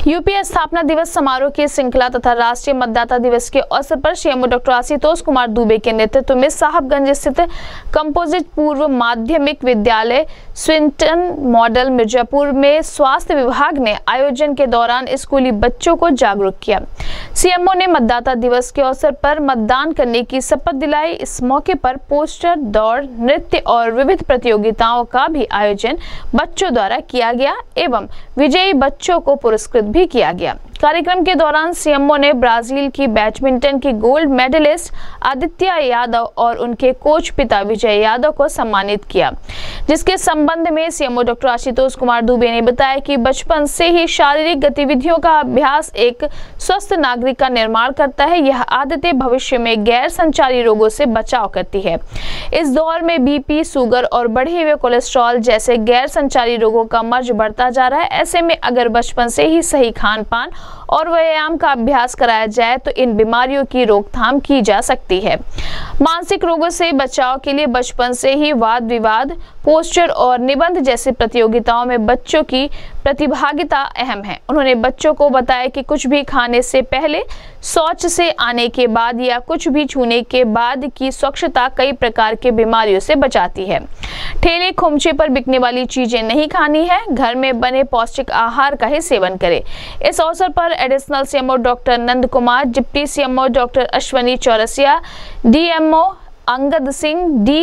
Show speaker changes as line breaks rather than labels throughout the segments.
UPA स्थापना दिवस समारोह की श्रृंखला तथा राष्ट्रीय मतदाता दिवस के अवसर पर सीएमओ डॉक्टर आशुतोष कुमार दुबे के नेतृत्व में साहबगंज स्थित कंपोजिट पूर्व माध्यमिक विद्यालय स्विंटन मॉडल मिर्जापुर में स्वास्थ्य विभाग ने आयोजन के दौरान स्कूली बच्चों को जागरूक किया। सीएमओ ने मतदाता दिवस के अवसर पर मतदान करने की शपथ दिलाई। इस मौके पर पोस्टर, दौड़, नृत्य और विविध प्रतियोगिताओं का भी आयोजन बच्चों द्वारा किया गया एवं विजयी बच्चों को पुरस्कृत भी किया गया। कार्यक्रम के दौरान सीएमओ ने ब्राजील की बैडमिंटन की गोल्ड मेडलिस्ट आदित्य यादव और उनके कोच पिता विजय यादव को सम्मानित किया, जिसके संबंध में सीएमओ डॉक्टर आशुतोष कुमार दुबे ने बताया कि बचपन से ही शारीरिक गतिविधियों का अभ्यास एक स्वस्थ नागरिक का निर्माण करता है। यह आदतें भविष्य में गैर संचारी रोगों से बचाव करती है। इस दौर में बीपी, शुगर और बढ़े हुए कोलेस्ट्रॉल जैसे गैर संचारी रोगों का मर्ज बढ़ता जा रहा है। ऐसे में अगर बचपन से ही सही खान पान और व्यायाम का अभ्यास कराया जाए तो इन बीमारियों की रोकथाम की जा सकती है। मानसिक रोगों से बचाव के लिए बचपन से ही वाद विवाद, पोस्टर और निबंध जैसी प्रतियोगिताओं में बच्चों की प्रतिभागिता अहम है। उन्होंने बच्चों को बताया कि कुछ भी खाने से पहले, शौच से आने के बाद या कुछ भी छूने के बाद की स्वच्छता कई प्रकार के बीमारियों से बचाती है। ठेले खोमचे पर बिकने वाली चीजें नहीं खानी है, घर में बने पौष्टिक आहार का ही सेवन करें। इस अवसर पर additional CMO doctor Nand Kumar, deputy CMO doctor Ashwani Chaurasia, DMO Angad Singh,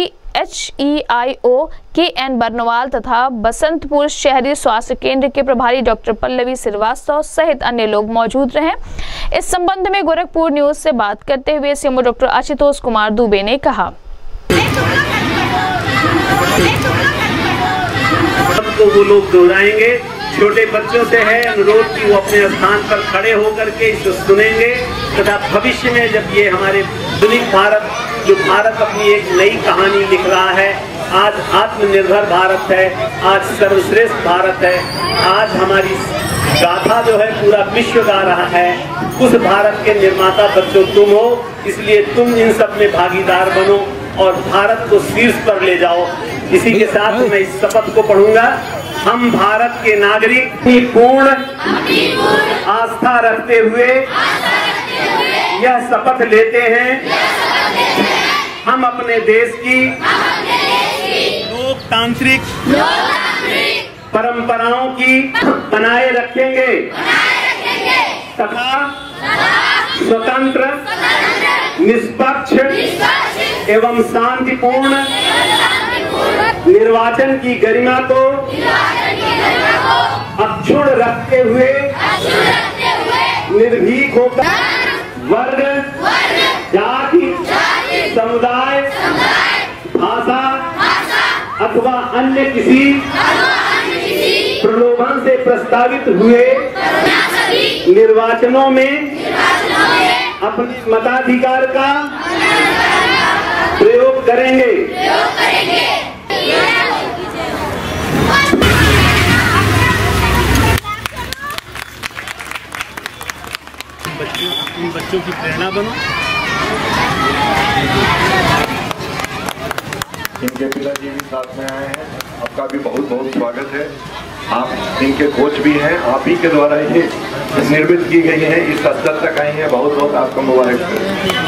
DHEIO KN Barnwal तथा बसंतपुर शहरी स्वास्थ्य केंद्र के प्रभारी डॉक्टर पल्लवी श्रीवास्तव सहित अन्य लोग मौजूद रहे। इस संबंध में गोरखपुर न्यूज से बात करते हुए सीएमओ डॉक्टर आशुतोष कुमार दुबे ने कहा,
तो वो लोग दोहराएंगे। छोटे बच्चों से है अनुरोध कि वो अपने स्थान पर खड़े होकर के इसे सुनेंगे तथा भविष्य में जब ये हमारे आधुनिक भारत, जो भारत अपनी एक नई कहानी लिख रहा है, आज आत्मनिर्भर भारत है, आज सर्वश्रेष्ठ भारत है, आज हमारी गाथा जो है पूरा विश्व गा रहा है, उस भारत के निर्माता बच्चों तुम हो। इसलिए तुम इन सब में भागीदार बनो और भारत को शीर्ष पर ले जाओ। इसी के साथ मैं इस शपथ को पढ़ूंगा। हम भारत के नागरिक की पूर्ण आस्था रखते हुए यह शपथ लेते हैं, हम अपने देश की लोकतांत्रिक परंपराओं की बनाए रखेंगे तथा स्वतंत्र, निष्पक्ष एवं शांतिपूर्ण निर्वाचन की गरिमा को अक्षुण्ण रखते हुए निर्भीक होकर वर्ग, जाति, समुदाय, भाषा अथवा अन्य किसी प्रलोभन से प्रस्तावित हुए निर्वाचनों में अपने मताधिकार का प्रयोग करेंगे। बच्चों की प्रेरणा बनो।
इनके पिताजी भी साथ में आए हैं, आपका भी बहुत बहुत स्वागत है। आप इनके कोच भी हैं, आप ही के द्वारा ये निर्मित की गई है, इस स्तर तक आई है। बहुत बहुत आपको मुबारक।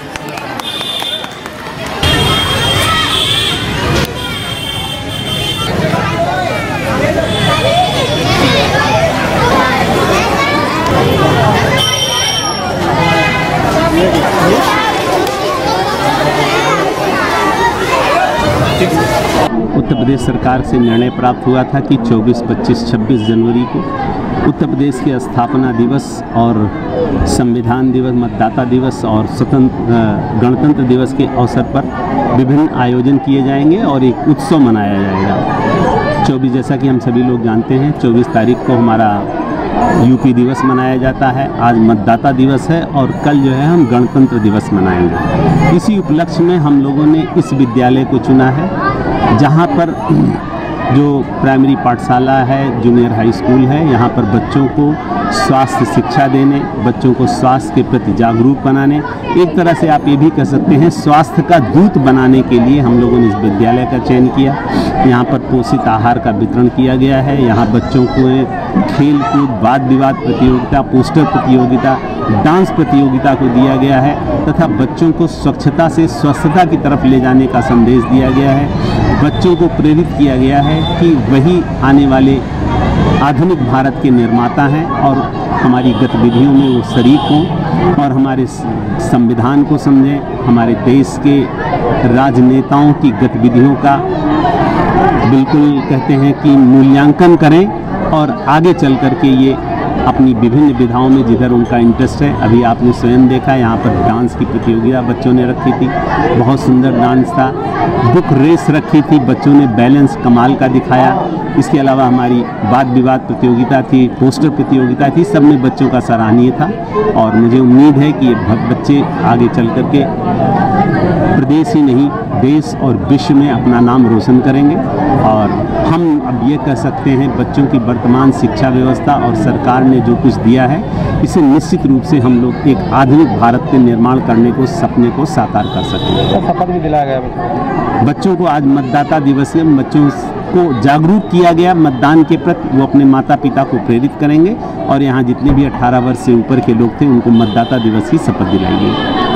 उत्तर प्रदेश सरकार से निर्णय प्राप्त हुआ था कि 24, 25, 26 जनवरी को उत्तर प्रदेश के स्थापना दिवस और संविधान दिवस, मतदाता दिवस और गणतंत्र दिवस के अवसर पर विभिन्न आयोजन किए जाएंगे और एक उत्सव मनाया जाएगा। 24, जैसा कि हम सभी लोग जानते हैं, 24 तारीख को हमारा यूपी दिवस मनाया जाता है। आज मतदाता दिवस है और कल जो है हम गणतंत्र दिवस मनाएंगे। इसी उपलक्ष्य में हम लोगों ने इस विद्यालय को चुना है, जहां पर जो प्राइमरी पाठशाला है, जूनियर हाई स्कूल है, यहाँ पर बच्चों को स्वास्थ्य शिक्षा देने, बच्चों को स्वास्थ्य के प्रति जागरूक बनाने, एक तरह से आप ये भी कह सकते हैं स्वास्थ्य का दूत बनाने के लिए हम लोगों ने इस विद्यालय का चयन किया। यहाँ पर पोषित आहार का वितरण किया गया है। यहाँ बच्चों को खेल कूद, वाद विवाद प्रतियोगिता, पोस्टर प्रतियोगिता, डांस प्रतियोगिता को दिया गया है तथा बच्चों को स्वच्छता से स्वस्थता की तरफ ले जाने का संदेश दिया गया है। बच्चों को प्रेरित किया गया है कि वही आने वाले आधुनिक भारत के निर्माता हैं और हमारी गतिविधियों में वो शरीक हों और हमारे संविधान को समझें, हमारे देश के राजनेताओं की गतिविधियों का बिल्कुल कहते हैं कि मूल्यांकन करें और आगे चल कर के ये अपनी विभिन्न विधाओं में जिधर उनका इंटरेस्ट है। अभी आपने स्वयं देखा यहाँ पर डांस की प्रतियोगिता बच्चों ने रखी थी, बहुत सुंदर डांस था। बुक रेस रखी थी, बच्चों ने बैलेंस कमाल का दिखाया। इसके अलावा हमारी वाद विवाद प्रतियोगिता थी, पोस्टर प्रतियोगिता थी, सब में बच्चों का सराहनीय था और मुझे उम्मीद है कि ये बच्चे आगे चल कर के प्रदेश ही नहीं देश और विश्व में अपना नाम रोशन करेंगे। और हम अब ये कह सकते हैं बच्चों की वर्तमान शिक्षा व्यवस्था और सरकार ने जो कुछ दिया है इसे निश्चित रूप से हम लोग एक आधुनिक भारत के निर्माण करने को सपने को साकार कर सकेंगे।
शपथ भी दिलाया गया
बच्चों को। आज मतदाता दिवस है, बच्चों को जागरूक किया गया मतदान के प्रति। वो अपने माता पिता को प्रेरित करेंगे और यहाँ जितने भी 18 वर्ष से ऊपर के लोग थे उनको मतदाता दिवस की शपथ दिलाई गई।